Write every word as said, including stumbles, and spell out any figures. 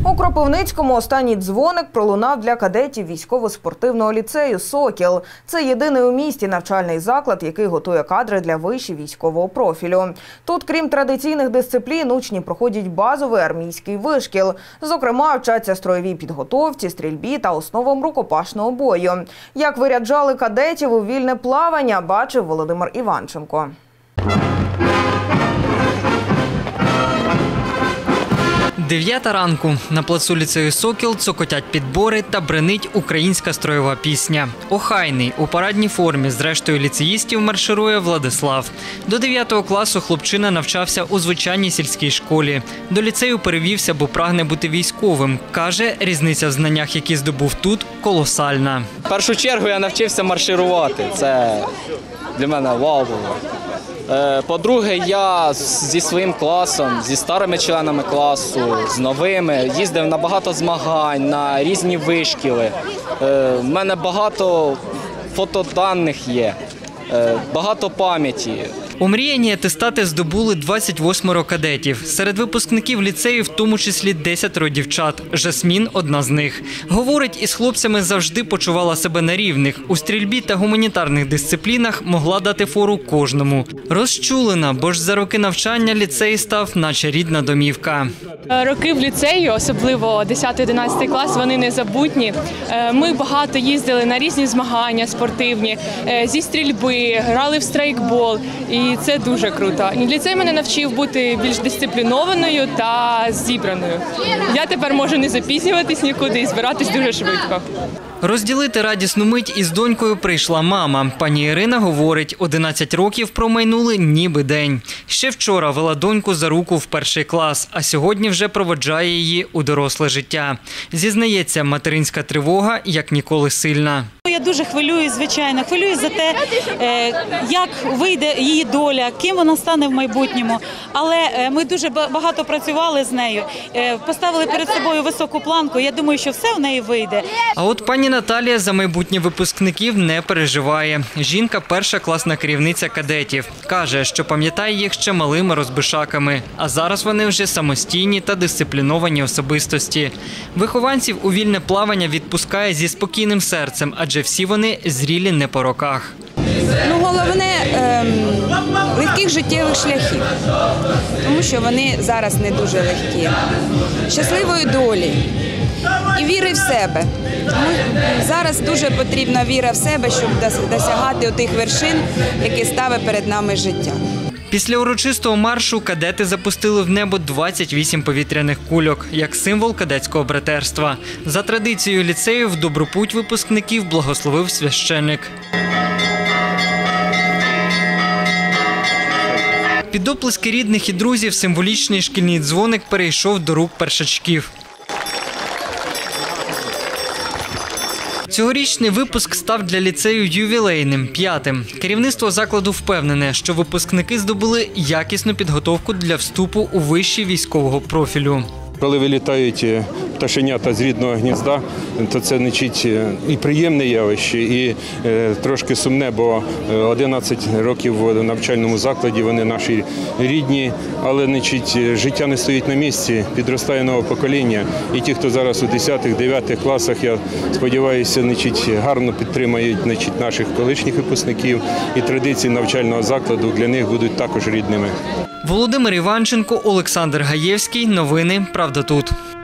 У Кропивницькому останній дзвоник пролунав для кадетів військово-спортивного ліцею «Сокіл». Це єдиний у місті навчальний заклад, який готує кадри для вишів військового профілю. Тут, крім традиційних дисциплін, учні проходять базовий армійський вишкіл. Зокрема, вчаться строєвій підготовці, стрільбі та основам рукопашного бою. Як виряджали кадетів у вільне плавання, бачив Володимир Іванченко. Дев'ята ранку. На плацу ліцею «Сокіл» цокотять підбори та бренить українська строєва пісня. Охайний, у парадній формі з рештою ліцеїстів марширує Владислав. До дев'ятого класу хлопчина навчався у звичайній сільській школі. До ліцею перевівся, бо прагне бути військовим. Каже, різниця в знаннях, які здобув тут, колосальна. В першу чергу я навчився марширувати. Це для мене вау було. По-друге, я зі своїм класом, зі старими членами класу, з новими, їздив на багато змагань, на різні вишкіли. У мене багато фотоданих є, багато пам'яті. Омріяні атестати здобули двадцять восьмеро кадетів. Серед випускників ліцею в тому числі десятеро дівчат. Жасмін – одна з них. Говорить, із хлопцями завжди почувала себе на рівних. У стрільбі та гуманітарних дисциплінах могла дати фору кожному. Розчулена, бо ж за роки навчання ліцей став наче рідна домівка. Роки в ліцеї, особливо десятий-одинадцятий клас, вони незабутні. Ми багато їздили на різні змагання спортивні, зі стрільби, грали в страйкбол. І це дуже круто. Ліцей мене навчив бути більш дисциплінованою та зібраною. Я тепер можу не запізнюватись нікуди і збиратись дуже швидко. Розділити радісну мить із донькою прийшла мама. Пані Ірина говорить, одинадцять років промайнули ніби день. Ще вчора вела доньку за руку в перший клас, а сьогодні вже проводжає її у доросле життя. Зізнається, материнська тривога як ніколи сильна. Я дуже хвилююсь, звичайно, хвилююсь за те, як вийде її доля, ким вона стане в майбутньому. Але ми дуже багато працювали з нею, поставили перед собою високу планку, я думаю, що все в неї вийде. А от пані Наталія за майбутніх випускників не переживає. Жінка – перша класна керівниця кадетів. Каже, що пам'ятає їх ще малими розбишаками, а зараз вони вже самостійні та дисципліновані особистості. Вихованців у вільне плавання відпускає зі спокійним серцем, адже всі вони зрілі не по роках. Ну, головне ем, легких життєвих шляхів, тому що вони зараз не дуже легкі. Щасливої долі і віри в себе. Тому зараз дуже потрібна віра в себе, щоб досягати тих вершин, які ставить перед нами життя. Після урочистого маршу кадети запустили в небо двадцять вісім повітряних кульок, як символ кадетського братерства. За традицією ліцею в добру путь випускників благословив священик. Під оплески рідних і друзів символічний шкільний дзвоник перейшов до рук першачків. Цьогорічний випуск став для ліцею ювілейним, п'ятим. Керівництво закладу впевнене, що випускники здобули якісну підготовку для вступу у виші військового профілю. Коли вилітають пташенята з рідного гнізда, то це нічить і приємне явище, і трошки сумне, бо одинадцять років в навчальному закладі, вони наші рідні, але нічить, життя не стоїть на місці, підростає нове покоління. І ті, хто зараз у десятих-дев'ятих класах, я сподіваюся, нічить, гарно підтримають нічить, наших колишніх випускників, і традиції навчального закладу для них будуть також рідними. Володимир Іванченко, Олександр Гаєвський. Новини «Правда тут».